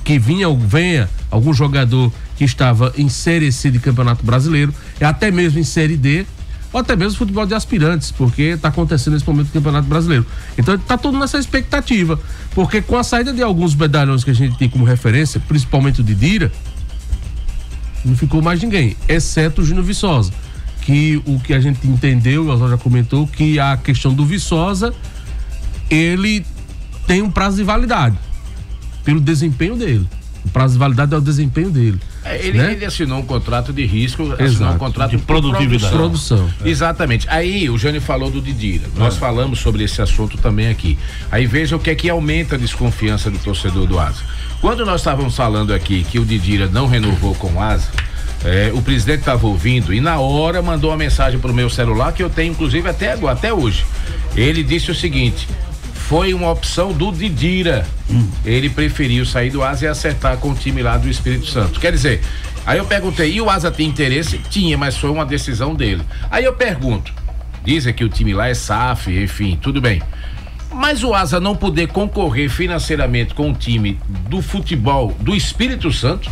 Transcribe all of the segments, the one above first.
que venha algum jogador que estava em Série C de Campeonato Brasileiro, até mesmo em Série D, ou até mesmo futebol de aspirantes, porque está acontecendo nesse momento do Campeonato Brasileiro. Então está tudo nessa expectativa, porque com a saída de alguns medalhões que a gente tem como referência, principalmente o Didira, não ficou mais ninguém, exceto o Júnior Viçosa, que o que a gente entendeu, o Oswaldo já comentou, que a questão do Viçosa, ele tem um prazo de validade, pelo desempenho dele. O prazo de validade é o desempenho dele. Ele assinou um contrato de risco, assinou um contrato de produção. Exatamente. Aí o Jânio falou do Didira. Nós falamos sobre esse assunto também aqui. Aí veja o que é que aumenta a desconfiança do torcedor do Asa. Quando nós estávamos falando aqui que o Didira não renovou com o Asa, o presidente estava ouvindo e na hora mandou uma mensagem pro meu celular que eu tenho inclusive até hoje. Ele disse o seguinte: foi uma opção do Didira. Ele preferiu sair do Asa e acertar com o time lá do Espírito Santo. Quer dizer, aí eu perguntei, e o Asa tem interesse? Tinha, mas foi uma decisão dele. Aí eu pergunto, dizem que o time lá é SAF, enfim, tudo bem. Mas o Asa não poder concorrer financeiramente com o time do futebol do Espírito Santo,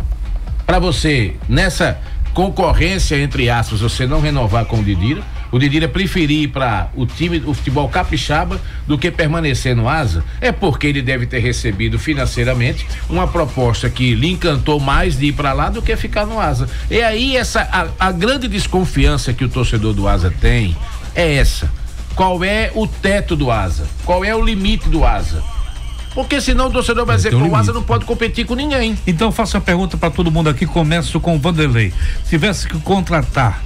para você, nessa concorrência, entre aspas, você não renovar com o Didira preferir ir para o time do futebol capixaba do que permanecer no Asa, é porque ele deve ter recebido financeiramente uma proposta que lhe encantou mais de ir para lá do que ficar no Asa. E aí a grande desconfiança que o torcedor do Asa tem é essa: qual é o teto do Asa? Qual é o limite do Asa? Porque senão o torcedor vai dizer que o Asa não pode competir com ninguém. Então eu faço a pergunta para todo mundo aqui, começo com o Vanderlei. Se tivesse que contratar,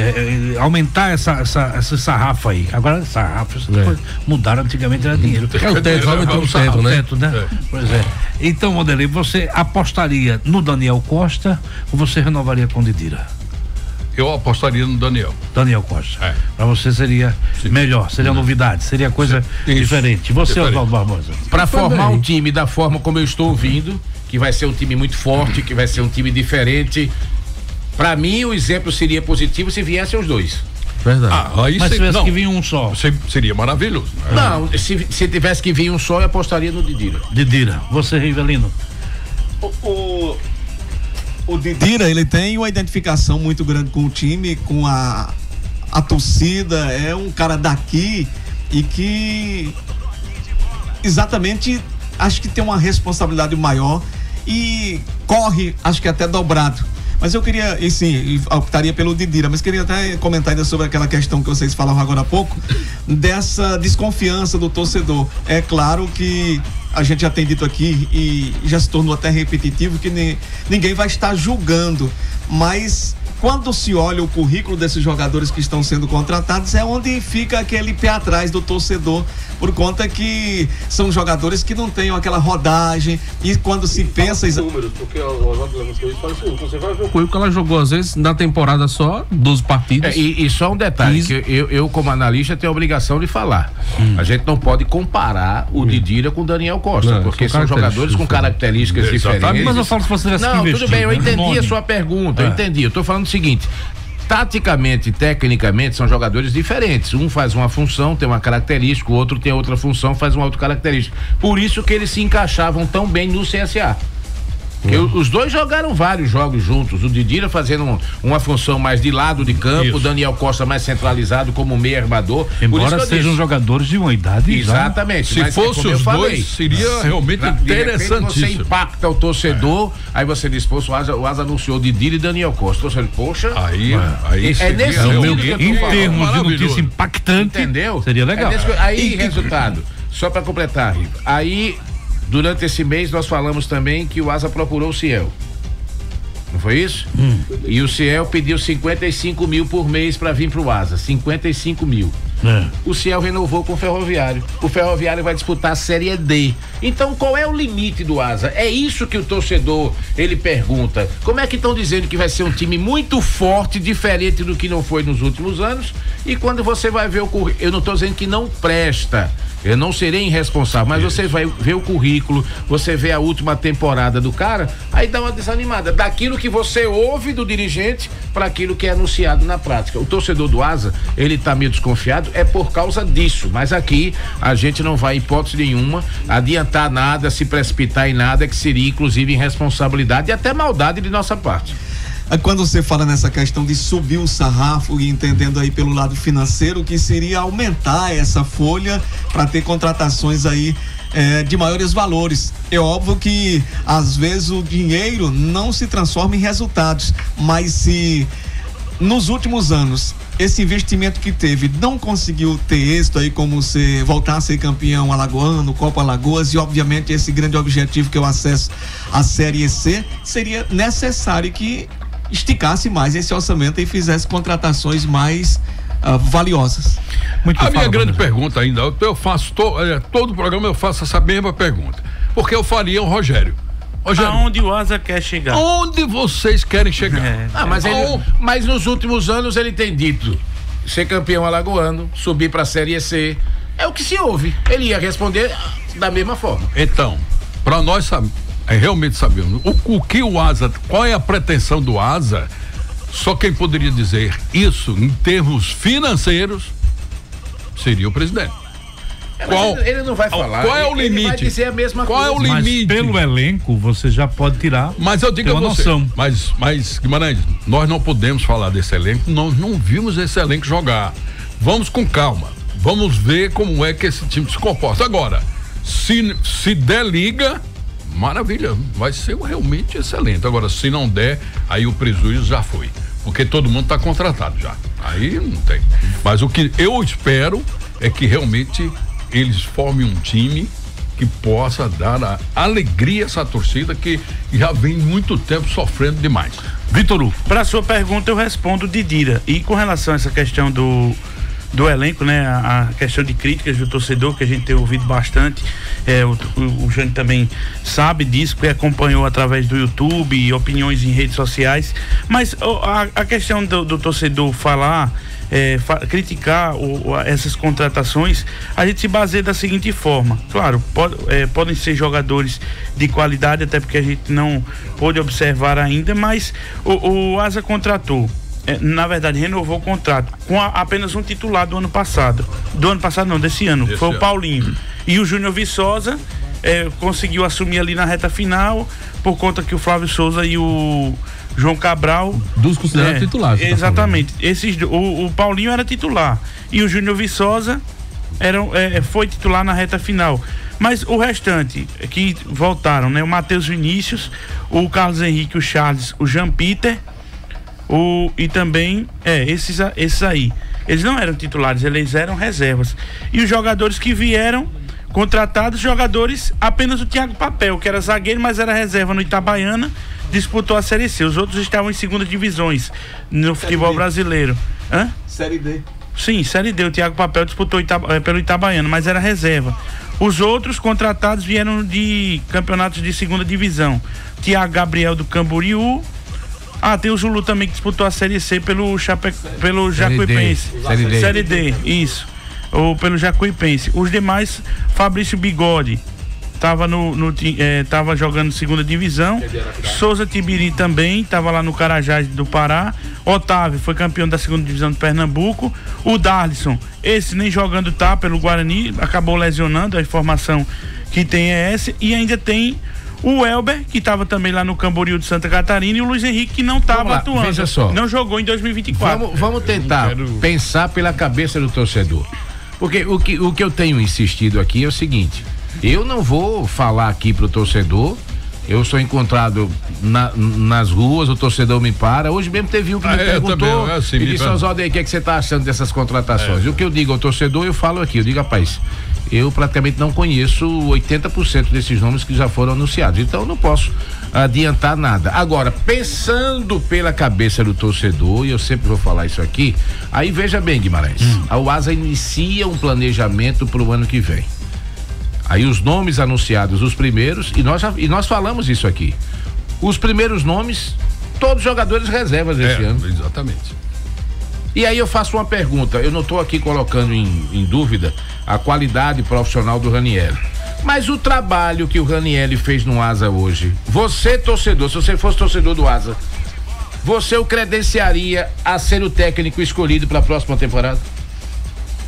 aumentar essa sarrafa aí. Agora sarrafas mudaram, antigamente era dinheiro. O teto, aumentou o teto, né? Teto, né? Pois é. Então, Vanderlei, você apostaria no Daniel Costa ou você renovaria com o Didira? Eu apostaria no Daniel Costa. Para você seria melhor, seria novidade, seria coisa diferente. Você, Oswaldo Barbosa? Para formar um time da forma como eu estou ouvindo, que vai ser um time muito forte, que vai ser um time diferente, para mim o exemplo seria positivo se viessem os dois. Verdade. Mas se tivesse que vir um só? Seria maravilhoso. Não, se tivesse que vir um só, eu apostaria no Didira. Você, Rivelino? O Didira, ele tem uma identificação muito grande com o time, com a torcida, é um cara daqui e que exatamente acho que tem uma responsabilidade maior e corre, acho que até dobrado. Mas eu queria, e sim, optaria pelo Didira, mas queria até comentar ainda sobre aquela questão que vocês falavam agora há pouco, dessa desconfiança do torcedor. É claro que a gente já tem dito aqui e já se tornou até repetitivo que ninguém vai estar julgando, mas quando se olha o currículo desses jogadores que estão sendo contratados, é onde fica aquele pé atrás do torcedor, por conta que são jogadores que não têm aquela rodagem, e quando se pensa... números, porque você vai ver o currículo que ela jogou, às vezes, na temporada só, 12 partidas. E só um detalhe, que eu como analista tenho a obrigação de falar. A gente não pode comparar o Didira com o Daniel Costa, porque são jogadores com características diferentes. Mas eu falo se você tivesse que investir. Tudo bem, eu entendi a sua pergunta, eu tô falando o seguinte: taticamente, tecnicamente, são jogadores diferentes. Um faz uma função, tem uma característica, o outro tem outra função, faz uma outra característica. Por isso que eles se encaixavam tão bem no CSA. Os dois jogaram vários jogos juntos, o Didira fazendo uma função mais de lado de campo, o Daniel Costa mais centralizado como meio armador. Embora sejam jogadores de uma idade. Exatamente. Se fosse os dois, seria realmente interessantíssimo. Você impacta o torcedor, aí você diz, poxa, o Asa anunciou Didira e Daniel Costa. Poxa, aí é nesse sentido que eu tô em falando. termos de notícia impactante, entendeu? Seria legal. Aí, resultado, só para completar, Riva, aí durante esse mês nós falamos também que o Asa procurou o Ciel. Não foi isso? E o Ciel pediu 55 mil por mês para vir pro Asa. 55 mil. O Ciel renovou com o Ferroviário. O Ferroviário vai disputar a Série D. Então qual é o limite do Asa? É isso que o torcedor ele pergunta. Como é que estão dizendo que vai ser um time muito forte, diferente do que não foi nos últimos anos? E quando você vai ver o currículo, eu não estou dizendo que não presta. Eu não serei irresponsável, mas você vai ver o currículo, você vê a última temporada do cara, aí dá uma desanimada. Daquilo que você ouve do dirigente para aquilo que é anunciado na prática. O torcedor do Asa, ele tá meio desconfiado. é por causa disso, mas aqui a gente não vai, em hipótese nenhuma, adiantar nada, se precipitar em nada, que seria inclusive irresponsabilidade e até maldade de nossa parte. Quando você fala nessa questão de subir o sarrafo e entendendo aí pelo lado financeiro, que seria aumentar essa folha para ter contratações aí de maiores valores. É óbvio que às vezes o dinheiro não se transforma em resultados, mas se nos últimos anos esse investimento que teve não conseguiu ter êxito aí, como você voltar a ser campeão alagoano, Copa Alagoas, e obviamente esse grande objetivo que é o acesso à Série C, seria necessário que esticasse mais esse orçamento e fizesse contratações mais valiosas. A minha grande pergunta ainda, eu faço todo programa eu faço essa mesma pergunta, porque eu faria o Rogério. Aonde o Asa quer chegar? Onde vocês querem chegar? Mas nos últimos anos ele tem dito ser campeão alagoano, subir para a Série C, é o que se ouve. Ele ia responder da mesma forma. Então, para nós realmente sabemos o que o Asa, qual é a pretensão do Asa, só quem poderia dizer isso em termos financeiros seria o presidente. Ele não vai falar. Qual é o limite? Ele vai dizer a mesma coisa. Qual é o limite? Mas pelo elenco você já pode tirar. Mas eu digo a você, mas Guimarães, nós não podemos falar desse elenco, nós não vimos esse elenco jogar. Vamos com calma, vamos ver como é que esse time se comporta. Agora, se der liga, maravilha, vai ser realmente excelente. Agora, se não der, aí o prejuízo já foi, porque todo mundo está contratado já, aí não tem. Mas o que eu espero é que realmente eles formem um time que possa dar a alegria a essa torcida que já vem muito tempo sofrendo demais. Vitor Hugo, para sua pergunta eu respondo Didira. E com relação a essa questão do elenco, né, a questão de críticas do torcedor, que a gente tem ouvido bastante, o Jânio também sabe disso, porque acompanhou através do YouTube e opiniões em redes sociais, mas a questão do torcedor falar, criticar essas contratações, a gente se baseia da seguinte forma: claro, podem ser jogadores de qualidade, até porque a gente não pôde observar ainda, mas o Asa contratou, na verdade renovou o contrato com apenas um titular do ano passado não, desse ano, foi o Paulinho, e o Júnior Viçosa conseguiu assumir ali na reta final, por conta que o Flávio Souza e o João Cabral dos considerados titulares. Exatamente. O Paulinho era titular e o Júnior Viçosa foi titular na reta final. Mas o restante que voltaram, né? O Matheus Vinícius, o Carlos Henrique, o Charles, o Jean Peter, e também esses aí. Eles não eram titulares, eles eram reservas. E os jogadores que vieram contratados, jogadores, apenas o Thiago Papel, que era zagueiro, mas era reserva no Itabaiana, disputou a Série C. Os outros estavam em segunda divisões no futebol brasileiro. Série D. Sim, Série D. O Thiago Papel disputou pelo Itabaiana, mas era reserva. Os outros contratados vieram de campeonatos de segunda divisão. Thiago Gabriel do Camboriú. Tem o Zulu também, que disputou a Série C pelo Jacuipense. Série D, isso. Ou pelo Jacuipense. Os demais, Fabrício Bigode tava jogando segunda divisão. Souza Tibiri também tava lá no Carajás do Pará. Otávio foi campeão da segunda divisão de Pernambuco. O Darlison, esse nem jogando tá pelo Guarani, acabou lesionando, a informação que tem é essa. E ainda tem o Elber, que estava também lá no Camboriú de Santa Catarina, e o Luiz Henrique, que não estava atuando. Veja só. Não jogou em 2024. Vamos tentar pensar pela cabeça do torcedor. Porque o que eu tenho insistido aqui é o seguinte: eu não vou falar aqui pro torcedor, eu sou encontrado nas ruas, o torcedor me para. Hoje mesmo teve um que me perguntou e disse: Oswaldo, o que é que você tá achando dessas contratações? E o que eu digo ao torcedor, eu falo aqui, eu digo: rapaz, eu praticamente não conheço 80% desses nomes que já foram anunciados, então eu não posso adiantar nada. Agora, pensando pela cabeça do torcedor, e eu sempre vou falar isso aqui, aí veja bem, Guimarães, a UASA inicia um planejamento para o ano que vem. Aí os nomes anunciados, os primeiros, e nós falamos isso aqui, os primeiros nomes, todos jogadores reservas esse ano. Exatamente. E aí eu faço uma pergunta, eu não estou aqui colocando em dúvida a qualidade profissional do Ranieri, mas o trabalho que o Ranieri fez no Asa hoje, você torcedor, se você fosse torcedor do Asa, você o credenciaria a ser o técnico escolhido para a próxima temporada?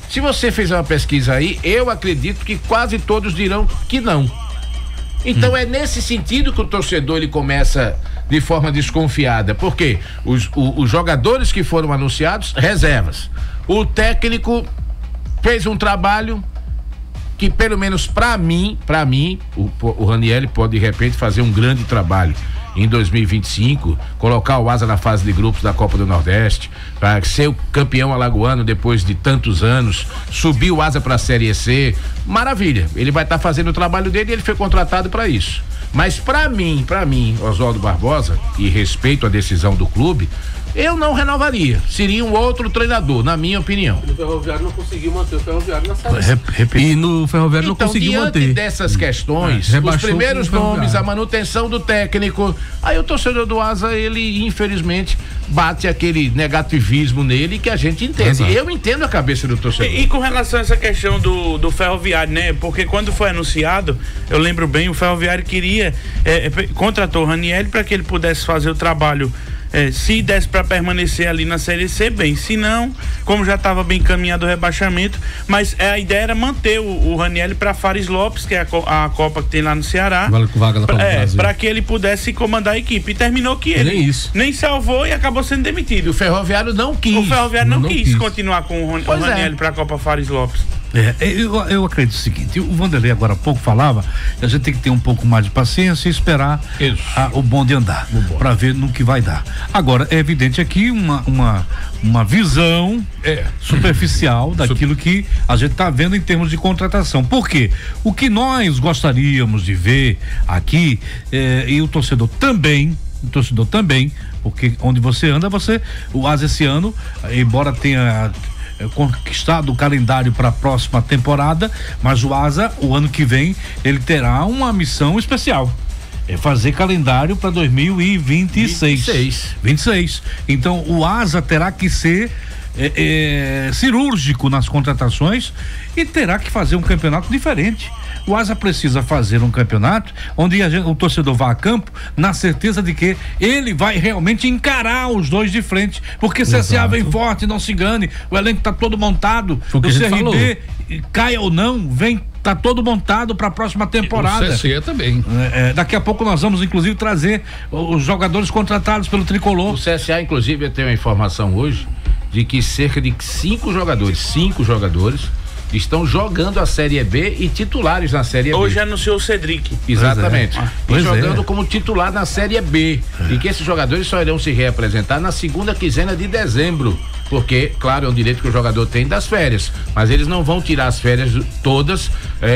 Se você fizer uma pesquisa aí, eu acredito que quase todos dirão que não. Então é nesse sentido que o torcedor ele começa de forma desconfiada, porque os jogadores que foram anunciados, reservas. O técnico fez um trabalho que, pelo menos para mim, o Ranieri pode de repente fazer um grande trabalho em 2025, colocar o Asa na fase de grupos da Copa do Nordeste, para ser o campeão alagoano depois de tantos anos, subir o Asa para a Série C, maravilha, ele vai estar fazendo o trabalho dele e ele foi contratado para isso. Mas para mim, Oswaldo Barbosa, e respeito a decisão do clube, eu não renovaria. Seria um outro treinador, na minha opinião. O Ferroviário não conseguiu manter o Ferroviário na Série. E no Ferroviário então, não conseguiu manter. Diante dessas questões, os primeiros nomes, a manutenção do técnico, aí o torcedor do Asa, ele infelizmente bate aquele negativismo nele que a gente entende. Exato. Eu entendo a cabeça do torcedor. E com relação a essa questão do Ferroviário, né? Porque quando foi anunciado, eu lembro bem, o Ferroviário queria contratou o Ranieri para que ele pudesse fazer o trabalho. Se desse para permanecer ali na Série C, bem, se não, como já estava bem encaminhado o rebaixamento, mas a ideia era manter o Ranieri para Fares Lopes, que é a Copa que tem lá no Ceará, para que ele pudesse comandar a equipe, e terminou que ele nem salvou e acabou sendo demitido. E o Ferroviário não quis. O Ferroviário não quis continuar com o Ranieri para a Copa Fares Lopes. Eu acredito o seguinte, o Vanderlei agora há pouco falava, a gente tem que ter um pouco mais de paciência e esperar o bonde andar, para ver no que vai dar. Agora, é evidente aqui uma visão superficial daquilo que a gente está vendo em termos de contratação. Por quê? O que nós gostaríamos de ver aqui, e o torcedor também, porque onde você anda, o Asa esse ano, embora tenha conquistado o calendário para a próxima temporada, mas o Asa, o ano que vem, ele terá uma missão especial. É fazer calendário para 2026. 26. Então o Asa terá que ser cirúrgico nas contratações e terá que fazer um campeonato diferente. O Asa precisa fazer um campeonato onde o torcedor vá a campo na certeza de que ele vai realmente encarar os dois de frente, porque CSA vem forte, não se engane, o elenco está todo montado, o CRB, caia ou não, tá todo montado para a próxima temporada. O CSA também. Daqui a pouco nós vamos inclusive trazer os jogadores contratados pelo Tricolor. O CSA inclusive eu tenho uma informação hoje de que cerca de 5 jogadores estão jogando a Série B e titulares na Série B. Hoje anunciou o Cedric. Exatamente. E jogando como titular na Série B. E que esses jogadores só irão se reapresentar na segunda quinzena de dezembro. Porque, claro, é um direito que o jogador tem das férias. Mas eles não vão tirar as férias todas,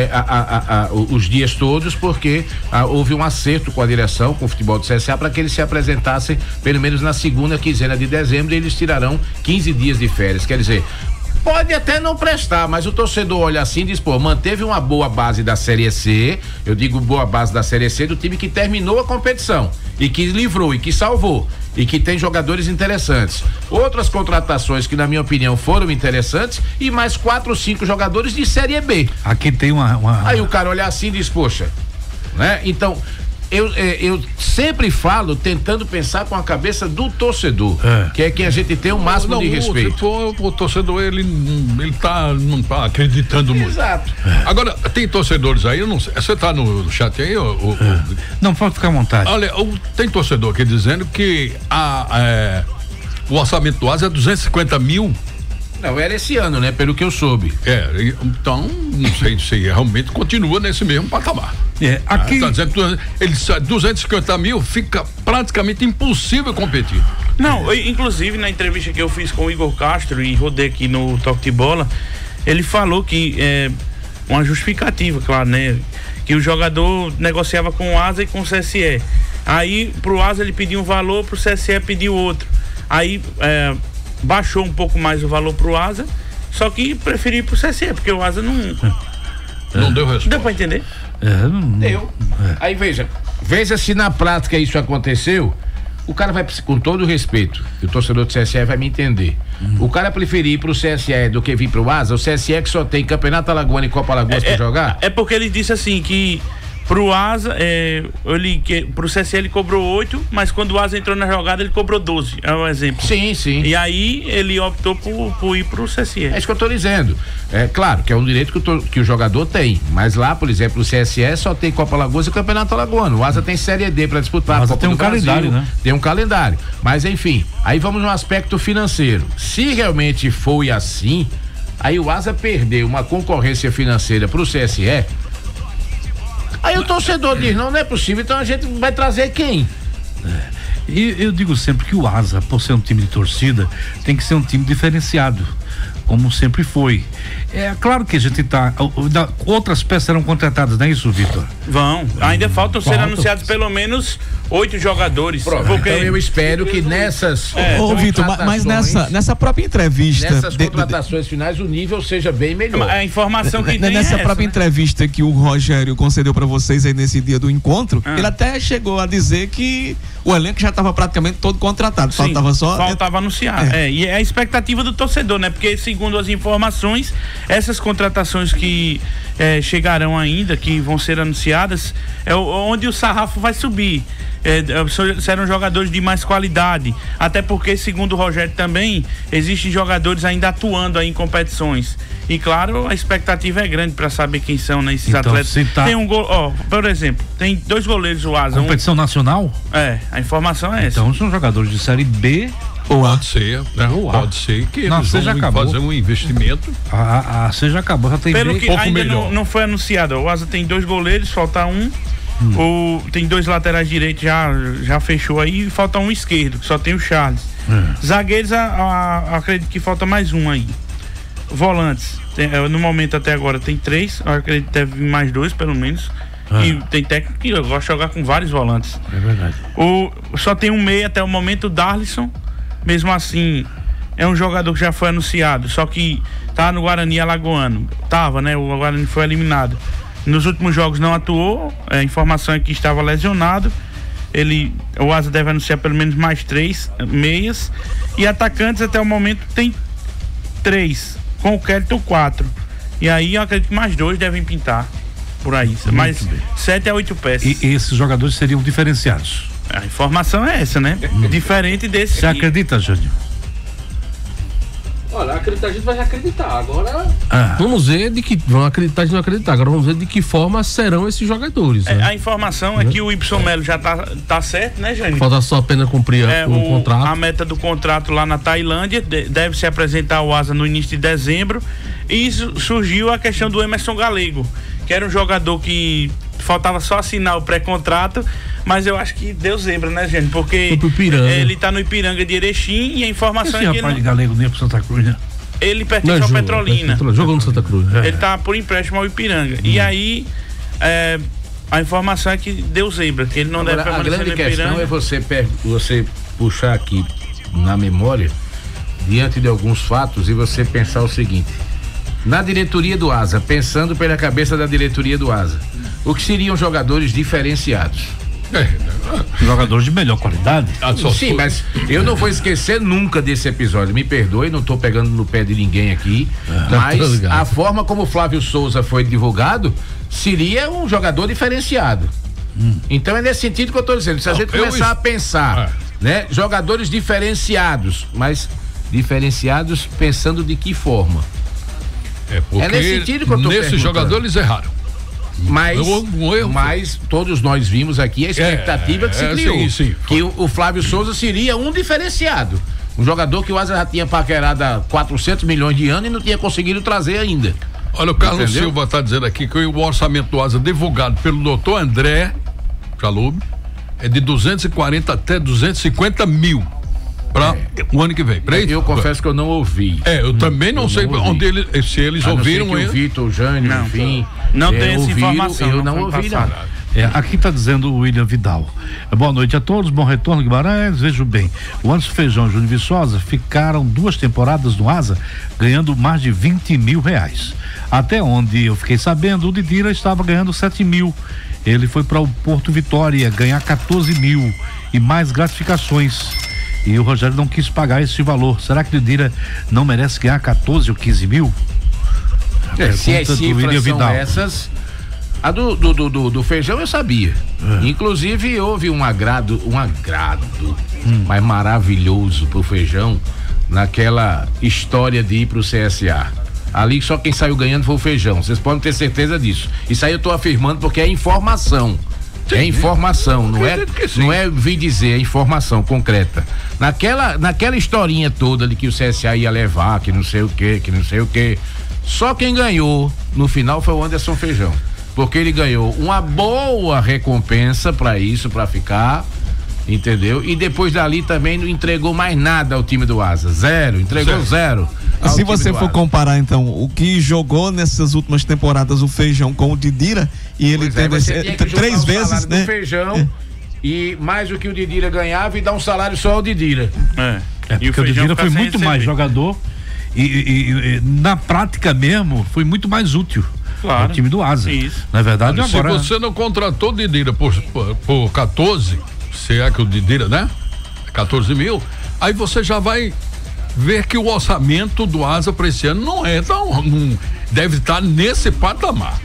os dias todos, porque houve um acerto com a direção, com o futebol do CSA, para que eles se apresentassem pelo menos na segunda quinzena de dezembro, e eles tirarão 15 dias de férias. Quer dizer, pode até não prestar, mas o torcedor olha assim e diz, manteve uma boa base da Série C, eu digo boa base da Série C, do time que terminou a competição e que livrou e que salvou e que tem jogadores interessantes. Outras contratações que, na minha opinião, foram interessantes, e mais 4 ou 5 jogadores de Série B. Aqui tem Aí o cara olha assim e diz, poxa, né? Então, eu sempre falo tentando pensar com a cabeça do torcedor, que é quem a gente tem o máximo de respeito. O torcedor, ele não tá acreditando muito. Exato. Agora, tem torcedores aí, eu não sei, você tá no chat aí? Não, pode ficar à vontade. Olha, tem torcedor aqui dizendo que o orçamento do Asa é 250 mil. Não, era esse ano, né? Pelo que eu soube. Então, não sei se realmente continua nesse mesmo patamar. Aqui... Tá dizendo que 250 mil fica praticamente impossível competir. Não, inclusive na entrevista que eu fiz com o Igor Castro e rodei aqui no Toque de Bola, ele falou que uma justificativa, claro, né? Que o jogador negociava com o Asa e com o CSE. Aí pro Asa ele pediu um valor, pro CSE pediu outro. Aí baixou um pouco mais o valor pro Asa, só que preferi ir pro CSE, porque o Asa não deu resposta. Deu pra entender? Deu. Aí veja se na prática isso aconteceu. O cara vai, com todo o respeito, e o torcedor do CSE vai me entender. O cara preferir ir pro CSE do que vir pro Asa, o CSE que só tem Campeonato Alagoano e Copa Alagoas pra jogar? É porque ele disse assim que Pro Asa, pro CSE ele cobrou 8, mas quando o Asa entrou na jogada ele cobrou 12, é um exemplo. Sim, sim. E aí ele optou por ir pro CSE. É isso que eu tô dizendo. É claro que é um direito que o jogador tem, mas lá, por exemplo, o CSE só tem Copa Alagoas e Campeonato Alagoano. O Asa tem Série D para disputar. O Asa Copa tem um Brasil, calendário, né? Tem um calendário. Mas enfim, aí vamos no aspecto financeiro. Se realmente foi assim, aí o Asa perdeu uma concorrência financeira pro CSE. Aí o torcedor diz, não é possível, então a gente vai trazer quem? E eu digo sempre que o Asa, por ser um time de torcida, tem que ser um time diferenciado, como sempre foi. É claro que a gente outras peças serão contratadas, não é isso, Vitor? Ainda faltam ser anunciados pelo menos 8 jogadores. Porque... Então eu espero que nessas Vitor, mas nessa própria entrevista, nessas contratações finais, o nível seja bem melhor. A informação que tem nessa própria entrevista que o Rogério concedeu para vocês aí nesse dia do encontro, ele até chegou a dizer que o elenco já estava praticamente todo contratado. Sim, faltava anunciar. E é a expectativa do torcedor, né? Porque segundo as informações, essas contratações que chegarão ainda, que vão ser anunciadas, é onde o sarrafo vai subir. Serão jogadores de mais qualidade, até porque, segundo o Rogério também, existem jogadores ainda atuando aí em competições, e claro, a expectativa é grande para saber quem são, né, esses atletas. Tem um gol, por exemplo, tem 2 goleiros o Asa. Competição nacional? A informação é essa. Então são jogadores de Série B. Pode ser, né? Pode ser que eles vão fazer um investimento. Você já acabou, já tem pelo que ainda não foi anunciado. O Asa tem 2 goleiros, falta um. Tem 2 laterais direitos, já fechou aí, falta um esquerdo, que só tem o Charles. Zagueiros, acredito que falta mais um aí. Volantes, no momento até agora tem 3, acredito que deve vir mais 2 pelo menos. E tem técnico que gosta de jogar com vários volantes. É verdade. Só tem um meia até o momento, o Darlison. Mesmo assim, é um jogador que já foi anunciado, só que tá no Guarani Alagoano. Tava, né? O Guarani foi eliminado. Nos últimos jogos não atuou, a informação é que estava lesionado. O Asa deve anunciar pelo menos mais 3 meias. E atacantes até o momento tem 3, com o Kelton 4. E aí eu acredito que mais 2 devem pintar por aí. Mais 7 a 8 peças. E esses jogadores seriam diferenciados? A informação é essa, né? Diferente desse. Você acredita, Júnior? Olha, acreditar a gente vai acreditar. Agora vamos ver vão acreditar, a gente não acreditar. Agora vamos ver de que forma serão esses jogadores. Né? A informação é que o Y Melo já tá certo, né, Jânio? Falta só apenas cumprir o contrato. A meta do contrato lá na Tailândia deve se apresentar ao Asa no início de dezembro. E surgiu a questão do Emerson Galego, que era um jogador que faltava só assinar o pré-contrato, mas eu acho que Deus lembra, né, gente? Porque ele tá no Ipiranga de Erechim e a informação é que ele Galego nem pro Santa Cruz, né? Ele pertence ao Petrolina. Jogou no Santa Cruz. Ele tá por empréstimo ao Ipiranga. E aí a informação é que Deus lembra, que ele não deve permanecer no Ipiranga. A grande questão é você puxar aqui na memória, diante de alguns fatos, e você pensar o seguinte: na diretoria do Asa, pensando pela cabeça da diretoria do Asa, o que seriam jogadores diferenciados? Jogadores de melhor qualidade. Sim, mas eu não vou esquecer nunca desse episódio. Me perdoe, não estou pegando no pé de ninguém aqui, mas a forma como o Flávio Souza foi divulgado seria um jogador diferenciado. Então é nesse sentido que eu estou dizendo. Se a gente começar a pensar, né, jogadores diferenciados, mas diferenciados pensando de que forma? Porque nesse sentido que eu tô nesses jogadores erraram. Mas todos nós vimos aqui a expectativa que se criou. Sim. Que o Flávio Souza seria um diferenciado. Um jogador que o Asa já tinha paquerado há 400 milhões de anos e não tinha conseguido trazer ainda. Olha, o Carlos Silva está dizendo aqui que o orçamento do Asa divulgado pelo doutor André Chalub é de 240 até 250 mil. Para o ano que vem. Eu confesso que eu não ouvi. Eu também não sei onde se eles ouviram. O Vitor, o Jânio, enfim. Não tem essa informação. Eu não ouvi nada. Aqui está dizendo o William Vidal. Boa noite a todos, bom retorno, Guimarães. Vejo bem, o Anderson Feijão e o Júnior Viçosa ficaram 2 temporadas no Asa ganhando mais de 20 mil reais. Até onde eu fiquei sabendo, o Didira estava ganhando 7 mil. Ele foi para o Porto Vitória ganhar 14 mil e mais gratificações. E o Rogério não quis pagar esse valor. Será que o Didira não merece ganhar 14 ou 15 mil? Se as cifras são essas, A do Feijão eu sabia. Inclusive houve um agrado mas maravilhoso pro Feijão naquela história de ir pro CSA. Ali só quem saiu ganhando foi o Feijão. Vocês podem ter certeza disso. Isso aí eu tô afirmando porque é informação. Sim, é informação, não é vir dizer, é informação concreta. Naquela historinha toda de que o CSA ia levar, que não sei o que. Só quem ganhou no final foi o Anderson Feijão. Porque ele ganhou uma boa recompensa pra isso, pra ficar, entendeu? E depois dali também não entregou mais nada ao time do Asa. Entregou zero. Se você for comparar então o que jogou nessas últimas temporadas o Feijão com o Didira, e ele teve 3 vezes, né? Do Feijão e mais o que o Didira ganhava e dar um salário só ao Didira. E o Didira foi muito mais jogador e na prática mesmo foi muito mais útil. Claro. O time do Asa. Isso. Na verdade, agora. Se você não contratou o Didira por 14, se é que o Didira, né? 14 mil, aí você já vai ver que o orçamento do Asa para esse ano não deve estar nesse patamar.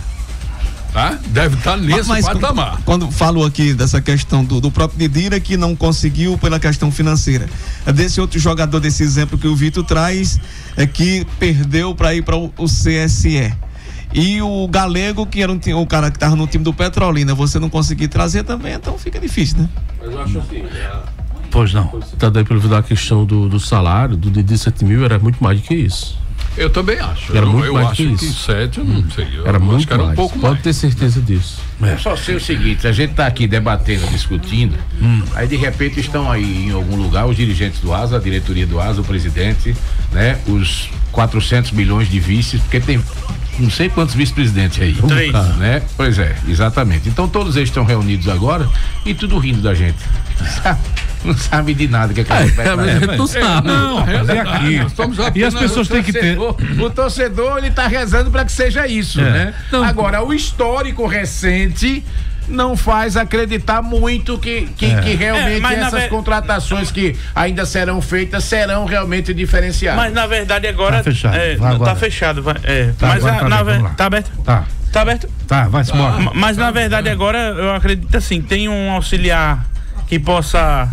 Tá? Deve estar nesse patamar. Quando falo aqui dessa questão do próprio Didira que não conseguiu pela questão financeira, desse outro jogador, desse exemplo que o Vitor traz, é que perdeu para ir para o CSE. E o Galego, que era o cara que estava no time do Petrolina, você não conseguir trazer também, então fica difícil, né? Mas eu acho assim. Pois não. Tá daí pelo da questão do salário, do Didi 7 mil, era muito mais do que isso. Eu também acho. Era muito mais acho que que isso. 7, eu não sei. Era muito que era mais. Um pouco Pode mais. ter certeza disso. Eu só sei o seguinte, a gente tá aqui debatendo, discutindo, aí de repente estão aí em algum lugar os dirigentes do Asa, a diretoria do Asa, o presidente, né? Os 400 milhões de vices, porque tem não sei quantos vice-presidentes aí. 3. Né? Pois é, exatamente. Então todos eles estão reunidos agora e tudo rindo da gente. Não sabe de nada que a gente vai fazer. Não sabe. Não, é aqui. E as pessoas têm que ter. O torcedor, ele tá rezando para que seja isso, né? Não. Agora, o histórico recente não faz acreditar muito que realmente essas contratações que ainda serão feitas serão realmente diferenciadas. Mas na verdade agora tá fechado. Tá fechado. Mas tá aberto? Tá aberto? Tá, vai-se embora. Mas na verdade agora eu acredito assim, tem um auxiliar que possa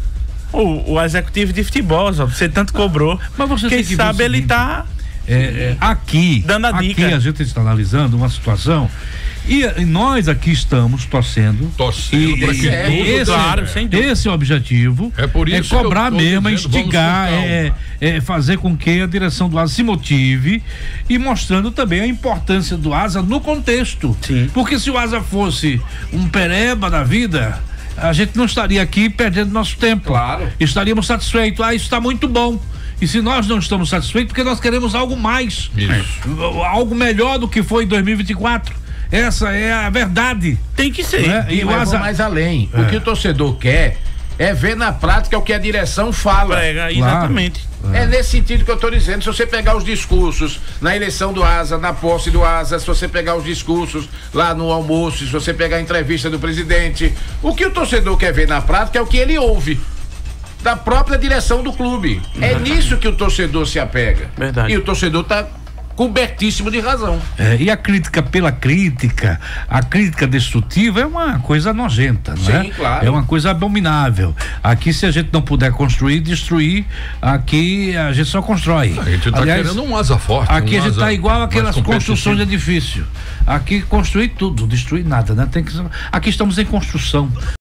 o executivo de futebol, você tanto cobrou. Mas você quem tem que sabe ele tá aqui dando a dica. Aqui a gente está analisando uma situação e nós aqui estamos torcendo para que esse objetivo é por isso cobrar mesmo, instigar, fazer com que a direção do Asa se motive e mostrando também a importância do Asa no contexto. Sim. Porque se o Asa fosse um pereba da vida, a gente não estaria aqui perdendo nosso tempo. Claro. Estaríamos satisfeitos. Isso está muito bom. E se nós não estamos satisfeitos, porque nós queremos algo mais. Algo melhor do que foi em 2024. Essa é a verdade. Tem que ser. Né? E o Asa mais além. O que o torcedor quer é ver na prática o que a direção fala. Exatamente. É nesse sentido que eu estou dizendo. Se você pegar os discursos na eleição do Asa, na posse do Asa, se você pegar os discursos lá no almoço, se você pegar a entrevista do presidente, o que o torcedor quer ver na prática é o que ele ouve da própria direção do clube. É nisso que o torcedor se apega. Verdade. E o torcedor está cobertíssimo de razão. E a crítica pela crítica, a crítica destrutiva é uma coisa nojenta, né? Sim, claro. É uma coisa abominável. Aqui, se a gente não puder construir, destruir, aqui a gente só constrói. A gente tá querendo um Asa forte. Aqui a gente tá igual aquelas construções de edifício. Aqui construir tudo, destruir nada, né? Aqui estamos em construção.